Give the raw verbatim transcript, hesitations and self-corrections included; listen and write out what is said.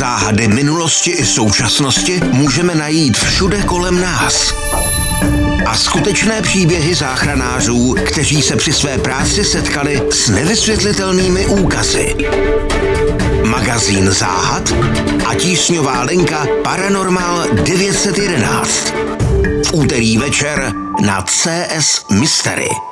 Záhady minulosti i současnosti můžeme najít všude kolem nás. A skutečné příběhy záchranářů, kteří se při své práci setkali s nevysvětlitelnými úkazy. Magazín Záhad a tísňová linka Paranormal devět set jedenáct. V úterý večer na C S Mystery.